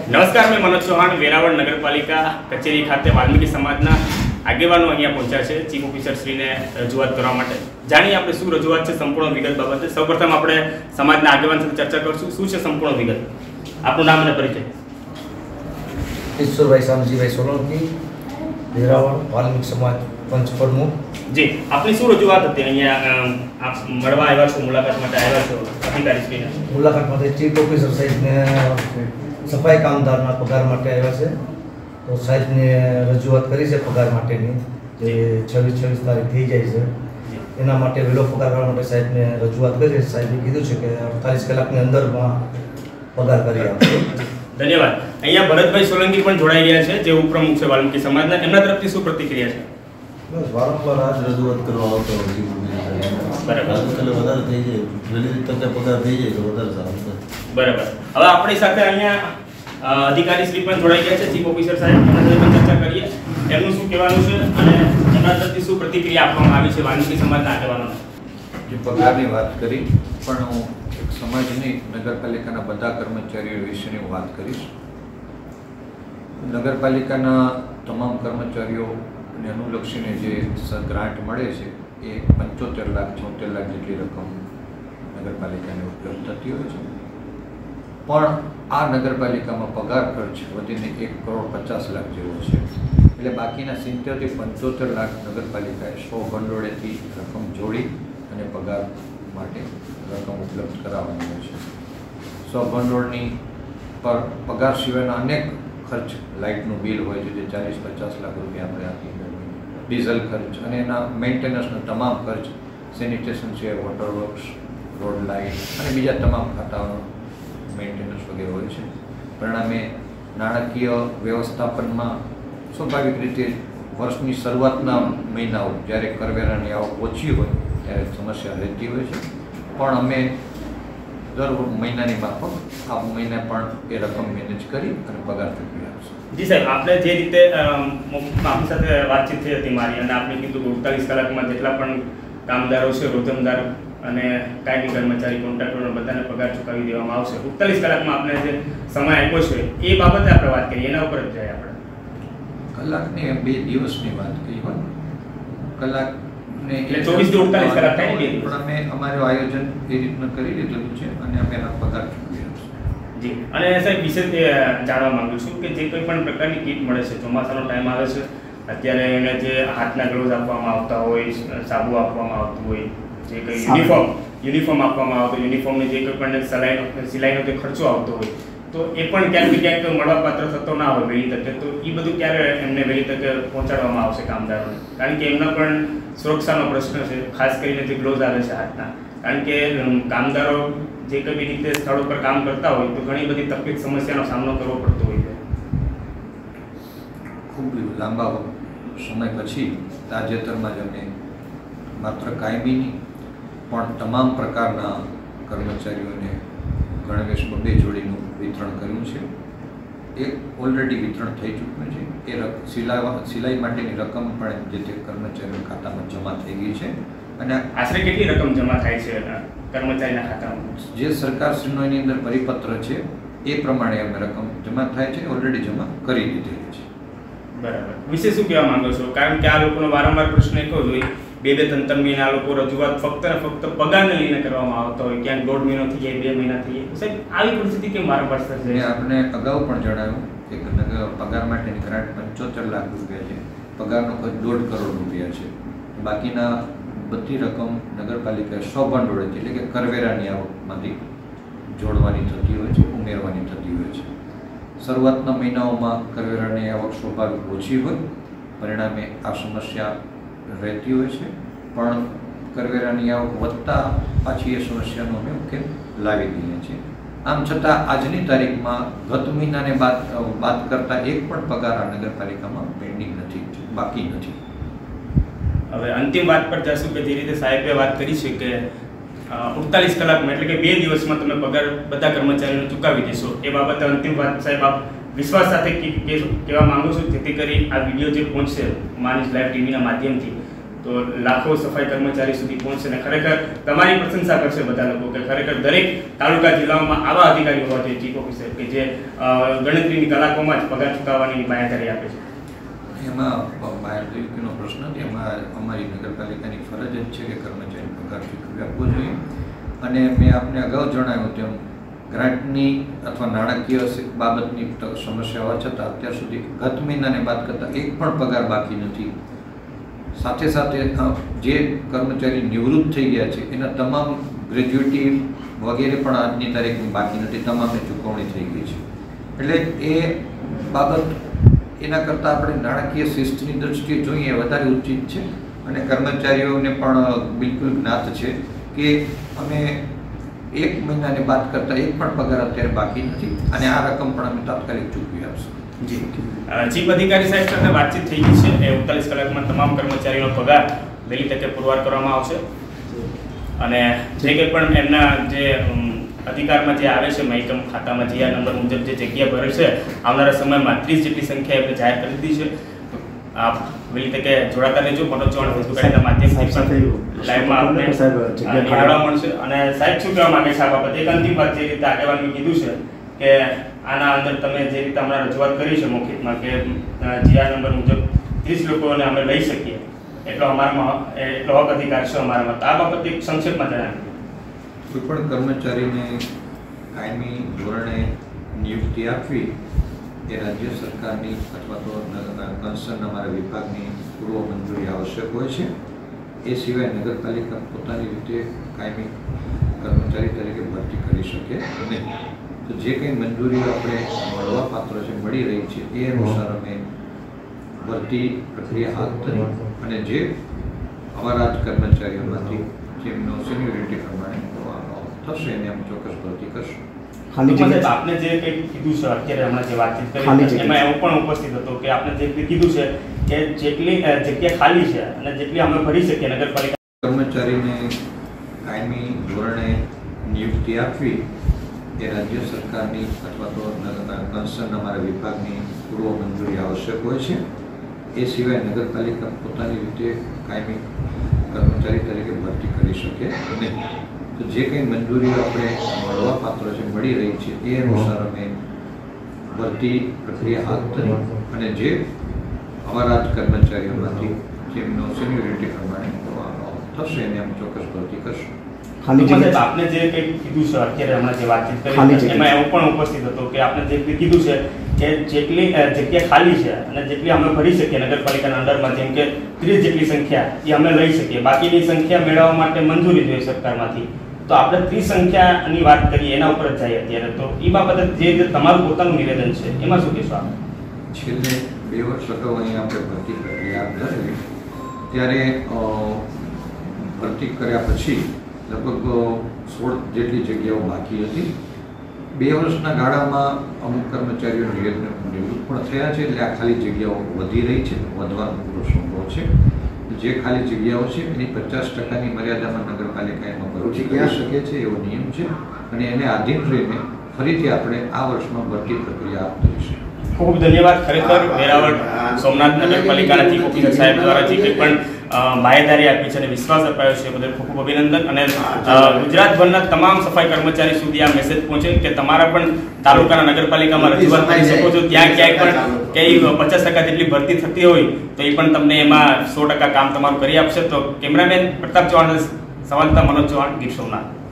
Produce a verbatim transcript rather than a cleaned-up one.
નમસ્કાર, મેં મનોજ ચૌહાણ, વેરાવળ નગરપાલિકા કચેરી ખાતે વાલ્મીકી સમાજના આગેવાનો અહીંયા પહોંચ્યા છે ચીફ ઓફિસર શ્રીને રજૂઆત કરવા માટે. જાણીએ આપણે શું રજૂઆત છે સંપૂર્ણ વિગત બાબતે. સૌપ્રથમ આપણે સમાજના આગેવાન સાથે ચર્ચા કરશું. શું છે સંપૂર્ણ વિગત? આપનું નામ અને પરિચય. ઈશ્વરભાઈ શામજીભાઈ સોલંકી, વેરાવળ વાલ્મીકી સમાજ પંચ પ્રમુખ. જી, આપની શું રજૂઆત હતી? અહીંયા આપ મળવા આવ્યા છો, મુલાકાત માટે આવ્યા છો અધિકારી શ્રીને? મુલાકાત માટે ચીફ ઓફિસર સાહેબને સફાઈ કામદારના પગાર માટે આવ્યા છે. તો સાહેબને રજૂઆત કરી છે પગાર માટેની, જે છવ્વીસ છવ્વીસ તારીખ થઈ જાય છે. એના માટે વહેલો પગાર કરવા માટે સાહેબને રજૂઆત કરી છે. સાહેબે કીધું છે કે અડતાલીસ કલાકની અંદરમાં પગાર કરી આપશે. ધન્યવાદ. અહીંયા ભરતભાઈ સોલંકી પણ જોડાઈ ગયા છે, જે ઉપપ્રમુખ છે વાલ્મીકી સમાજના. એમના તરફથી શું પ્રતિક્રિયા છે? બસ વારંવાર આ જ રજૂઆત કરવા આવતો બરાબર, વધારે થઈ જાય, વહેલી તકે પગાર થઈ જાય તો વધારે સારું છે. બરાબર. હવે આપણી સાથે અહીંયા અધિકારી શ્રી પણ જોડાઈ ગયા છે, ચીફ ઓફિસર સાહેબ. એમના સાથે પણ ચર્ચા કરીએ એમનું શું કહેવાનું છે અને એમના તરફથી શું પ્રતિક્રિયા આપવામાં આવી છે વાલ્મીકી સમાજના આગેવાનોને. જે પગારની વાત કરી, પણ હું એક સમાજની નગરપાલિકાના બધા કર્મચારીઓ વિશેની હું વાત કરીશ. નગરપાલિકાના તમામ કર્મચારીઓને અનુલક્ષીને જે ગ્રાન્ટ મળે છે એ પંચોતેર લાખ છોતેર લાખ જેટલી રકમ નગરપાલિકાને ઉપલબ્ધ થતી હોય છે. પણ આ નગરપાલિકામાં પગાર ખર્ચ વધીને એક કરોડ પચાસ લાખ જેવો છે. એટલે બાકીના સિત્તેરથી પંચોતેર લાખ નગરપાલિકાએ સો ભંડોળેથી રકમ જોડી અને પગાર માટે રકમ ઉપલબ્ધ કરાવવાની હોય છે. સો ભંડોળની પર પગાર સિવાયના અનેક ખર્ચ, લાઇટનું બિલ હોય છે જે ચાલીસ પચાસ લાખ રૂપિયા આપણે આપીએ, ડીઝલ ખર્ચ અને એના મેન્ટેનન્સના તમામ ખર્ચ, સેનિટેશન છે, વોટર વર્ક્સ, રોડ લાઇટ અને બીજા તમામ ખાતાઓનો મેન્ટેનન્સ વગેરે હોય છે. પરિણામે નાણાકીય વ્યવસ્થાપનમાં સ્વાભાવિક રીતે વર્ષની શરૂઆતના મહિનાઓ જ્યારે કરવેરાની આવક ઓછી હોય ત્યારે સમસ્યા રહેતી હોય છે. પણ અમે દર મહિનાની માફક આ મહિને પણ એ રકમ મેનેજ કરી અને પગાર ચૂકવી આપશું. જી સાહેબ, આપણે જે રીતે આપણી સાથે વાતચીત થઈ હતી મારી, અને આપણે કીધું કે અડતાલીસ કલાકમાં જેટલા પણ કામદારો છે, રોજમદાર અને કાયમી કર્મચારી, કોન્ટ્રાક્ટરો બધાને પગાર ચૂકવી દેવામાં આવશે. અડતાલીસ કલાકમાં આપણે જે સમય આપ્યો છે એ બાબતે આપણે વાત કરીએ, એના ઉપર જ જાય આપણે. કલાકની બે દિવસની વાત કરી હોય, કલાક એટલે ચોવીસ થી અડતાલીસ કલાક થાય ને. પણ અમે અમારું આયોજન એ રીતના કરી લીધેલું છે અને અમે આ પગાર ચૂકવી આપશું. જી, અને સાહેબ વિશેષ જાણવા માંગુ છું કે જે કોઈ પણ પ્રકારની કીટ મળે છે, ચોમાસાનો ટાઈમ આવે છે, અત્યારે એને જે હાથના ગ્લોવ્સ આપવામાં આવતા હોય, સાબુ આપવામાં આવતું હોય, જે કંઈ યુનિફોર્મ યુનિફોર્મ આપવામાં આવતો, યુનિફોર્મની જે કોઈ પણ સિલાઈનો સિલાઈનો જે ખર્ચો આવતો હોય, તો એ પણ ક્યાંક ને ક્યાંક મળવાપાત્ર થતો ના હોય વહેલી તકે. તો એ બધું ક્યારે એમને વહેલી તકે પહોંચાડવામાં આવશે કામદારોને? કારણ કે એમના પણ સુરક્ષાનો પ્રશ્ન છે, ખાસ કરીને જે ગ્લોવ્સ આવે છે હાથના. કારણ કે કામદારો જે કઈ રીતે સ્થળો પર કામ કરતા હોય તો ઘણી બધી તકલીફ, સમસ્યાનો સામનો કરવો પડતો હોય છે. ખૂબ લાંબા સમય પછી તાજેતરમાં જ અમે માત્ર કાયમીની પણ તમામ પ્રકારના કર્મચારીઓને ગણવેશ બબ્બે જોડીનું વિતરણ કર્યું છે. એક ઓલરેડી વિતરણ થઈ ચૂક્યું છે. એ સિલાઈ સિલાઈ માટેની રકમ પણ જે તે કર્મચારીઓના ખાતામાં જમા થઈ ગઈ છે. અને આશરે કેટલી રકમ જમા થાય છે કર્મચારીના ખાતામાં? જે સરકારશ્રીનો એની અંદર પરિપત્ર છે એ પ્રમાણે અમે રકમ જમા થાય છે, ઓલરેડી જમા કરી દીધેલી છે. બરાબર. વિશે શું કહેવા માંગો છો? કારણ કે આ લોકોનો વારંવાર પ્રશ્ન એક જ હોય, બે બે ત્રણ ત્રણ મહિના લોકો રજૂઆત ફક્ત ને ફક્ત પગારને લઈને કરવામાં આવતો હોય, ક્યાંક દોઢ મહિનો થઈ જાય, બે મહિના થઈ જાય. સાહેબ, આવી પરિસ્થિતિ કેમ વારંવાર થશે? મેં આપને અગાઉ પણ જણાવ્યું કે પગાર માટેની ગ્રાન્ટ પંચોતેર લાખ રૂપિયા છે, પગારનો ખર્ચ દોઢ કરોડ રૂપિયા છે. બાકીના બધી રકમ નગરપાલિકાએ સો ભંડોળેથી એટલે કે કરવેરાની આવકમાંથી જોડવાની થતી હોય છે, ઉમેરવાની થતી હોય છે. શરૂઆતના મહિનાઓમાં કરવેરાની આવક સ્વાભાવિક ઓછી હોય, પરિણામે આ સમસ્યા રહેતી હોય છે. પણ કરવેરાની આવક વધતા પાછી એ સમસ્યાનો અમે ઉકેલ લાવી દઈએ છીએ. આમ છતાં આજની તારીખમાં ગત મહિનાને બાદ બાદ કરતાં એક પણ પગાર આ નગરપાલિકામાં પેન્ડિંગ નથી, બાકી નથી. હવે અંતિમ વાત પર જશું કે જે રીતે સાહેબે વાત કરી છે કે અડતાલીસ કલાકમાં એટલે કે બે દિવસમાં તમે પગાર બધા કર્મચારીઓને ચૂકવી દેશો, એ બાબતે અંતિમ વાત સાહેબ આપ વિશ્વાસ સાથે કહેવા માંગુ છું, જેથી કરી આ વિડીયો જે પહોંચશે માનીશ લાઈવ ટીવીના માધ્યમથી તો લાખો સફાઈ કર્મચારી સુધી પહોંચશે અને ખરેખર તમારી પ્રશંસા કરશે બધા લોકો કે ખરેખર દરેક તાલુકા જિલ્લાઓમાં આવા અધિકારીઓ હોવા જોઈએ ચીફ ઓફિસર કે જે ગણતરીની કલાકોમાં જ પગાર ચૂકવવાની બાંયધરી આપે છે. એમાં બાંયધરીનો પ્રશ્ન નથી. એમાં અમારી નગરપાલિકાની ફરજ જ છે કે કર્મચારી પગાર ચૂકવી આપવો જોઈએ. અને મેં આપને અગાઉ જણાવ્યું તેમ ગ્રાન્ટની અથવા નાણાકીય બાબતની સમસ્યા હોવા છતાં અત્યાર સુધી ગત મહિનાને બાદ કરતાં એક પણ પગાર બાકી નથી. સાથે સાથે જે કર્મચારી નિવૃત્ત થઈ ગયા છે એના તમામ ગ્રેજ્યુએટી વગેરે પણ આજની તારીખમાં બાકી નથી, તમામને ચૂકવણી થઈ ગઈ છે. એટલે એ બાબત એના કરતાં આપણે નાણાકીય શિસ્તની દ્રષ્ટિએ જોઈએ વધારે ઉચિત છે. અને કર્મચારીઓને પણ બિલકુલ જ્ઞાત છે કે અમે એક મહિનાને બાદ કરતાં એક પણ પગાર અત્યારે બાકી નથી અને આ રકમ પણ અમે તાત્કાલિક ચૂકવી આપશું. જી ચીફ અધિકારી સાહેબ સાથે વાતચીત થઈ ગઈ છે. એ એકતાલીસ કલાકમાં તમામ કર્મચારીઓનો પગાર વહેલી તકે પુરવાર કરવામાં આવશે અને જે કંઈ પણ એમના જે અધિકારમાં જે આવે છે મહેકમ ખાતામાં જે આ નંબર મુજબ જે જગ્યા ભરે છે આવનારા સમયમાં ત્રીસ જેટલી સંખ્યા એમને જાહેર કરી દીધી છે. આપ વહેલી તકે જોડાતા રહેજો. મનોજ ચૌહાણ ફેસબુક આઈડીના માધ્યમથી લાઈવમાં આપને નિહાળવા મળશે. અને સાહેબ શું કહેવા માંગે છે આ બાબત? એક અંતિમ વાત જે રીતે આગેવાનને કીધું છે કે આના અંદર તમે જે રીતે હમણાં રજૂઆત કરી છે મૌખિકમાં કે જે આ નંબર મુજબ ત્રીસ લોકોને અમે લઈ શકીએ એટલો અમારામાં એટલો હક અધિકાર છે અમારામાં. તો આ બાબત એક સંક્ષેપમાં જણાવી. કોઈ પણ કર્મચારીને કાયમી ધોરણે નિયુક્તિ આપવી એ રાજ્ય સરકારની અથવા તો કન્સર્ન અમારા વિભાગની પૂર્વ મંજૂરી આવશ્યક હોય છે. એ સિવાય નગરપાલિકા પોતાની રીતે કાયમી કર્મચારી તરીકે ભરતી કરી શકે નહીં. તો જે કંઈ મંજૂરીઓ આપણે મળવા પાત્ર છે મળી રહી છે એ અનુસાર અમે ભરતી પ્રક્રિયા હાથ ધરી અને જે અમારા જ કર્મચારીઓમાંથી જેમનો સિનિયોરિટી પ્રમાણે થશે એને અમે ચોક્કસ ભરતી કરશું. આપને જે કંઈ કીધું છે અત્યારે હમણાં જે વાતચીત કરી એમાં એવું પણ ઉપસ્થિત હતો કે આપને જે કીધું છે કે જેટલી જગ્યા ખાલી છે અને જેટલી અમે ભરી શકીએ નગરપાલિકા કર્મચારીને કાયમી ધોરણે નિયુક્તિ આપવી એ રાજ્ય સરકારની અથવા તો કન્સર્ન અમારા વિભાગની પૂર્વ મંજૂરી આવશ્યક હોય છે. એ સિવાય નગરપાલિકા પોતાની રીતે કાયમી કર્મચારી તરીકે ભરતી કરી શકે નહીં. તો જે કંઈ મંજૂરીઓ આપણે મળવા પાત્ર છે મળી રહી છે એ અનુસાર અમે ભરતી પ્રક્રિયા હાથ ધરી અને જે અમારા જ કર્મચારીઓમાંથી જેમનો સિનિયોરિટી પ્રમાણે થશે એને અમે ચોક્કસ ભરતી કરશું. આપને જે કંઈ કીધું છે અત્યારે હમણાં જે વાતચીત કરી એમાં એવું પણ ઉપસ્થિત હતો કે આપને જે કીધું છે કે જેટલી જગ્યા ખાલી છે અને જેટલી અમે ભરી શકીએ નગરપાલિકાના અંડરમાં જેમ કે ત્રીસ જેટલી સંખ્યા એ અમે લઈ શકીએ, બાકીની સંખ્યા મેળવવા માટે મંજૂરી જોઈએ સરકારમાંથી. તો આપણે ત્રીસ સંખ્યાની વાત કરીએ એના ઉપર જ જઈએ અત્યારે. તો એ બાબતે જે તમારું પોતાનું નિવેદન છે એમાં શું કહેશો આપ? છેલ્લે બે વર્ષ અગાઉ અહીંયા આપણે ભરતી પ્રક્રિયા ધરી ત્યારે ભરતી કર્યા પછી લગભગ સોળ જેટલી જગ્યાઓ બાકી હતી. બે વર્ષના ગાળામાં અમુક કર્મચારીઓ નિવૃત્ત પણ થયા છે એટલે આ ખાલી જગ્યાઓ વધી રહી છે, વધવાનો પૂરો સંભવ છે. જે ખાલી જગ્યાઓ છે એની પચાસ ટકાની મર્યાદામાં નગરપાલિકા એમાં ભરતી કરી શકે છે એવો નિયમ છે અને એને આધીન રહીને ફરીથી આપણે આ વર્ષમાં ભરતી પ્રક્રિયા હાથ ધરીશું. ખૂબ ધન્યવાદ. ખરેખર વેરાવળ સોમનાથ નગરપાલિકાના ચીફ ઓફિસર સાહેબ દ્વારા જે કંઈ પણ બાહેદારી આપી છે અને વિશ્વાસ અપાયો છે બદલ ખૂબ ખૂબ અભિનંદન. અને ગુજરાતભરના તમામ સફાઈ કર્મચારી સુધી આ મેસેજ પહોંચે કે તમારા પણ તાલુકાના નગરપાલિકામાં રજૂઆત કરી શકો છો. ત્યાં ક્યાંય પણ ક્યાંય પચાસ ટકા જેટલી ભરતી થતી હોય તો એ પણ તમને એમાં સો ટકા કામ તમારું કરી આપશે. તો કેમેરામેન પ્રતાપ ચૌહાણ, સંવાદદાતા મનોજ ચૌહાણ, ગીર સોમનાથ.